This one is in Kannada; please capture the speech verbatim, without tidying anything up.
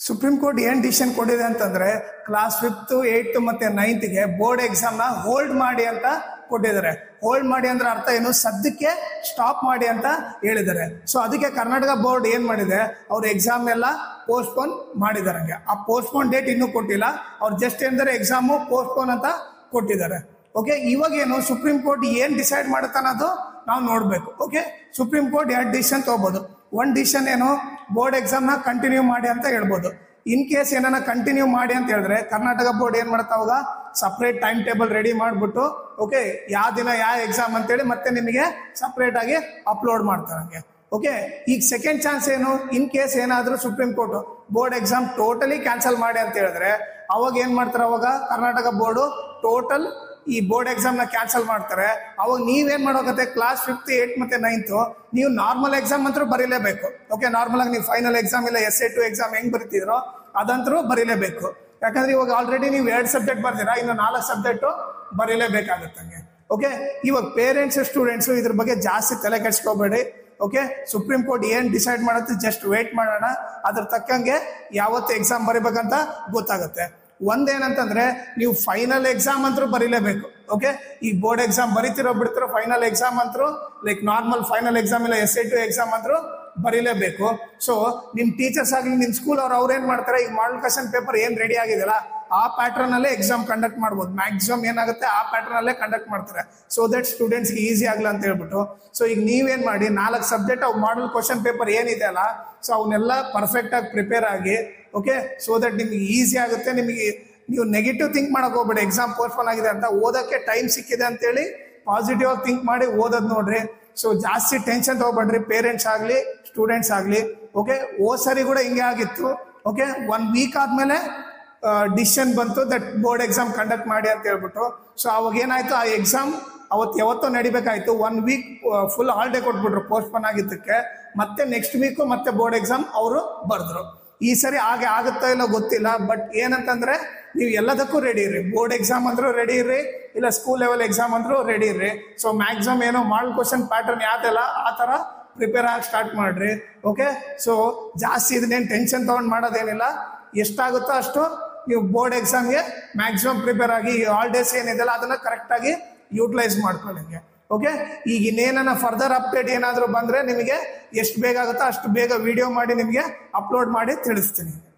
ಸುಪ್ರೀಂ ಕೋರ್ಟ್ ಏನ್ ಡಿಸಿಷನ್ ಕೊಟ್ಟಿದೆ ಅಂತಂದ್ರೆ ಕ್ಲಾಸ್ ಫಿಫ್ತ್ ಏಯ್ತ್ ಮತ್ತೆ ನೈನ್ತ್ ಗೆ ಬೋರ್ಡ್ ಎಕ್ಸಾಮ್ ನ ಹೋಲ್ಡ್ ಮಾಡಿ ಅಂತ ಕೊಟ್ಟಿದ್ದಾರೆ. ಹೋಲ್ಡ್ ಮಾಡಿ ಅಂದ್ರೆ ಅರ್ಥ ಏನು, ಸದ್ಯಕ್ಕೆ ಸ್ಟಾಪ್ ಮಾಡಿ ಅಂತ ಹೇಳಿದ್ದಾರೆ. ಸೊ ಅದಕ್ಕೆ ಕರ್ನಾಟಕ ಬೋರ್ಡ್ ಏನ್ ಮಾಡಿದೆ, ಅವ್ರ ಎಕ್ಸಾಮ್ ಎಲ್ಲ ಪೋಸ್ಟ್ಪೋನ್ ಮಾಡಿದಾರೆ. ಆ ಪೋಸ್ಟ್ಪೋನ್ ಡೇಟ್ ಇನ್ನೂ ಕೊಟ್ಟಿಲ್ಲ, ಅವ್ರು ಜಸ್ಟ್ ಏನಂದ್ರೆ ಎಕ್ಸಾಮು ಪೋಸ್ಟ್ಪೋನ್ ಅಂತ ಕೊಟ್ಟಿದ್ದಾರೆ. ಓಕೆ, ಇವಾಗ ಏನು ಸುಪ್ರೀಂ ಕೋರ್ಟ್ ಏನ್ ಡಿಸೈಡ್ ಮಾಡುತ್ತೆ ಅನ್ನೋದು ನಾವು ನೋಡ್ಬೇಕು. ಓಕೆ, ಸುಪ್ರೀಂ ಕೋರ್ಟ್ ಎರಡು ಡಿಸಿಷನ್ ತಗೋಬಹುದು. ಒಂದ್ ಡಿಸಿಷನ್ ಏನು, ಬೋರ್ಡ್ ಎಕ್ಸಾಮ್ ನ ಕಂಟಿನ್ಯೂ ಮಾಡಿ ಅಂತ ಹೇಳ್ಬೋದು. ಇನ್ ಕೇಸ್ ಏನಾನ ಕಂಟಿನ್ಯೂ ಮಾಡಿ ಅಂತ ಹೇಳಿದ್ರೆ ಕರ್ನಾಟಕ ಬೋರ್ಡ್ ಏನ್ ಮಾಡುತ್ತೆ, ಅವಾಗ ಸಪ್ರೇಟ್ ಟೈಮ್ ಟೇಬಲ್ ರೆಡಿ ಮಾಡ್ಬಿಟ್ಟು ಓಕೆ ಯಾವ ದಿನ ಯಾವ ಎಕ್ಸಾಮ್ ಅಂತೇಳಿ ಮತ್ತೆ ನಿಮಗೆ ಸಪ್ರೇಟ್ ಆಗಿ ಅಪ್ಲೋಡ್ ಮಾಡ್ತಾರೆ. ಓಕೆ, ಈಗ ಸೆಕೆಂಡ್ ಚಾನ್ಸ್ ಏನು, ಇನ್ ಕೇಸ್ ಏನಾದ್ರೂ Supreme Court board exam totally cancel ಮಾಡಿ ಅಂತ ಹೇಳಿದ್ರೆ ಅವಾಗ ಏನ್ ಮಾಡ್ತಾರೆ, ಅವಾಗ ಕರ್ನಾಟಕ ಬೋರ್ಡು ಟೋಟಲ್ ಈ ಬೋರ್ಡ್ ಎಕ್ಸಾಮ್ ನ ಕ್ಯಾನ್ಸಲ್ ಮಾಡ್ತಾರೆ. ಅವಾಗ ನೀವೇನ್ ಮಾಡೋಕತ್ತೆ, ಕ್ಲಾಸ್ ಫಿಫ್ತ್ ಏಟ್ ಮತ್ತೆ ನೈನ್ತ್ ನೀವು ನಾರ್ಮಲ್ ಎಕ್ಸಾಮ್ ಅಂತೂ ಬರೀಲೇಬೇಕು. ಓಕೆ, ನಾರ್ಮಲ್ ಆಗಿ ನೀವು ಫೈನಲ್ ಎಕ್ಸಾಮ್ ಇಲ್ಲ ಎಸ್ ಎ ಟು ಎಕ್ಸಾಮ್ ಹೆಂಗ್ ಬರೀತಿದ್ರೋ ಅದಂತರೂ ಬರೀಲೇಬೇಕು. ಯಾಕಂದ್ರೆ ಇವಾಗ ಆಲ್ರೆಡಿ ನೀವು ಎರಡು ಸಬ್ಜೆಕ್ಟ್ ಬರ್ತೀರಾ, ಇನ್ನು ನಾಲ್ಕು ಸಬ್ಜೆಕ್ಟ್ ಬರೀಲೇಬೇಕಾಗುತ್ತೆ. ಓಕೆ, ಇವಾಗ ಪೇರೆಂಟ್ಸ್ ಸ್ಟೂಡೆಂಟ್ಸ್ ಇದ್ರ ಬಗ್ಗೆ ಜಾಸ್ತಿ ತಲೆ ಕೆಡ್ಸ್ಕೋಬೇಡಿ. ಓಕೆ, ಸುಪ್ರೀಂ ಕೋರ್ಟ್ ಏನ್ ಡಿಸೈಡ್ ಮಾಡುತ್ತೆ ಜಸ್ಟ್ ವೇಟ್ ಮಾಡೋಣ, ಅದ್ರ ತಕ್ಕಂಗೆ ಯಾವತ್ತು ಎಕ್ಸಾಮ್ ಬರೀಬೇಕಂತ ಗೊತ್ತಾಗುತ್ತೆ. ಒಂದೇನಂತಂದ್ರೆ ನೀವು ಫೈನಲ್ ಎಕ್ಸಾಮ್ ಅಂತೂ ಬರೀಲೇಬೇಕು. ಓಕೆ, ಈ ಬೋರ್ಡ್ ಎಕ್ಸಾಮ್ ಬರೀತಿರೋ ಬಿಡ್ತಿರೋ ಫೈನಲ್ ಎಕ್ಸಾಮ್ ಅಂತೂ ಲೈಕ್ ನಾರ್ಮಲ್ ಫೈನಲ್ ಎಕ್ಸಾಮ್ ಇಲ್ಲ ಎಸ್ ಎ ಟು ಎಕ್ಸಾಮ್ ಅಂತೂ ಬರೀಲೇಬೇಕು. ಸೊ ನಿಮ್ ಟೀಚರ್ಸ್ ಆಗಲಿ ನಿಮ್ ಸ್ಕೂಲ್ ಅವ್ರು ಅವ್ರು ಏನ್ ಮಾಡ್ತಾರೆ, ಈಗ ಮಾಡಲ್ ಕ್ವೆಶ್ಚನ್ ಪೇಪರ್ ಏನ್ ರೆಡಿ ಆಗಿದೆಯಲ್ಲ ಆ ಪ್ಯಾಟರ್ನ್ ಅಲ್ಲೇ ಎಕ್ಸಾಮ್ ಕಂಡಕ್ಟ್ ಮಾಡ್ಬೋದು. ಮ್ಯಾಕ್ಸಿಮಮ್ ಏನಾಗುತ್ತೆ ಆ ಪ್ಯಾಟರ್ನ್ ಅಲ್ಲೇ ಕಂಡಕ್ಟ್ ಮಾಡ್ತಾರೆ, ಸೊ ದಟ್ ಸ್ಟೂಡೆಂಟ್ಸ್ ಈಸಿ ಆಗಲ್ಲ ಅಂತ ಹೇಳ್ಬಿಟ್ಟು. ಸೊ ಈಗ ನೀವೇನ್ ಮಾಡಿ, ನಾಲ್ಕು ಸಬ್ಜೆಕ್ಟ್ ಅವ್ ಮಾಡಲ್ ಕ್ವೆಶ್ಚನ್ ಪೇಪರ್ ಏನಿದೆ ಅಲ್ಲ, ಸೊ ಅವನ್ನೆಲ್ಲ ಪರ್ಫೆಕ್ಟ್ ಆಗಿ ಪ್ರಿಪೇರ್ ಆಗಿ ಓಕೆ, ಸೊ ದಟ್ ನಿಮ್ಗೆ ಈಸಿ ಆಗುತ್ತೆ. ನಿಮಗೆ ನೀವು ನೆಗೆಟಿವ್ ಥಿಂಕ್ ಮಾಡಕ್ ಹೋಗ್ಬೇಡಿ, ಎಕ್ಸಾಮ್ ಪೋಸ್ಟ್ಪೋನ್ ಆಗಿದೆ ಅಂತ, ಓದಕ್ಕೆ ಟೈಮ್ ಸಿಕ್ಕಿದೆ ಅಂತೇಳಿ ಪಾಸಿಟಿವ್ ಆಗಿ ಥಿಂಕ್ ಮಾಡಿ ಓದೋದ್ ನೋಡ್ರಿ. ಸೊ ಜಾಸ್ತಿ ಟೆನ್ಷನ್ ತಗೋಬೇಡ್ರಿ, ಪೇರೆಂಟ್ಸ್ ಆಗ್ಲಿ ಸ್ಟೂಡೆಂಟ್ಸ್ ಆಗ್ಲಿ. ಓಕೆ, ಓ ಸರಿ ಕೂಡ ಹಿಂಗೆ ಆಗಿತ್ತು. ಓಕೆ, ಒನ್ ವೀಕ್ ಆದ್ಮೇಲೆ ಡಿಸಿಷನ್ ಬಂತು ದಟ್ ಬೋರ್ಡ್ ಎಕ್ಸಾಮ್ ಕಂಡಕ್ಟ್ ಮಾಡಿ ಅಂತ ಹೇಳ್ಬಿಟ್ಟು. ಸೊ ಅವಾಗ ಏನಾಯ್ತು, ಆ ಎಕ್ಸಾಮ್ ಅವತ್ತು ಯಾವತ್ತೋ ನಡಿಬೇಕಾಯ್ತು, ಒನ್ ವೀಕ್ ಫುಲ್ ಹಾಲಿಡೇ ಕೊಟ್ಬಿಟ್ರು ಪೋಸ್ಟ್ಪೋನ್ ಆಗಿದ್ದಕ್ಕೆ. ಮತ್ತೆ ನೆಕ್ಸ್ಟ್ ವೀಕ್ ಮತ್ತೆ ಬೋರ್ಡ್ ಎಕ್ಸಾಮ್ ಅವರು ಬರ್ದ್ರು. ಈ ಸರಿ ಹಾಗೆ ಆಗುತ್ತೋ ಇಲ್ಲ ಗೊತ್ತಿಲ್ಲ, ಬಟ್ ಏನಂತಂದ್ರೆ ನೀವು ಎಲ್ಲದಕ್ಕೂ ರೆಡಿ ಇರ್ರಿ. ಬೋರ್ಡ್ ಎಕ್ಸಾಮ್ ಅಂದ್ರೂ ರೆಡಿ ಇರ್ರಿ, ಇಲ್ಲ ಸ್ಕೂಲ್ ಲೆವೆಲ್ ಎಕ್ಸಾಮ್ ಅಂದ್ರೂ ರೆಡಿ ಇರ್ರಿ. ಸೊ ಮ್ಯಾಕ್ಸಿಮಮ್ ಏನೋ ಮಾಡಲ್ ಕ್ವಶನ್ ಪ್ಯಾಟರ್ನ್ ಯಾವ್ದಲ್ಲ ಆ ತರ ಪ್ರಿಪೇರ್ ಆಗಿ ಸ್ಟಾರ್ಟ್ ಮಾಡ್ರಿ. ಓಕೆ, ಸೊ ಜಾಸ್ತಿ ಇದನ್ನೇನು ಟೆನ್ಷನ್ ತಗೊಂಡ್ ಮಾಡೋದೇನಿಲ್ಲ, ಎಷ್ಟಾಗುತ್ತೋ ಅಷ್ಟು ನೀವು ಬೋರ್ಡ್ ಎಕ್ಸಾಮ್ಗೆ ಮ್ಯಾಕ್ಸಿಮಮ್ ಪ್ರಿಪೇರ್ ಆಗಿ ಹಾಲಿಡೇಸ್ ಏನಿದೆಲ್ಲ ಅದನ್ನ ಕರೆಕ್ಟ್ ಆಗಿ ಯೂಟಿಲೈಸ್ ಮಾಡ್ಕೊಳ್ಳಿ. ಓಕೆ, ಈಗ ಇನ್ನೇನ ಫರ್ದರ್ ಅಪ್ಡೇಟ್ ಏನಾದರೂ ಬಂದ್ರೆ ನಿಮಗೆ ಎಷ್ಟು ಬೇಗ ಆಗುತ್ತೋ ಅಷ್ಟು ಬೇಗ ವಿಡಿಯೋ ಮಾಡಿ ನಿಮಗೆ ಅಪ್ಲೋಡ್ ಮಾಡಿ ತಿಳಿಸ್ತೀನಿ.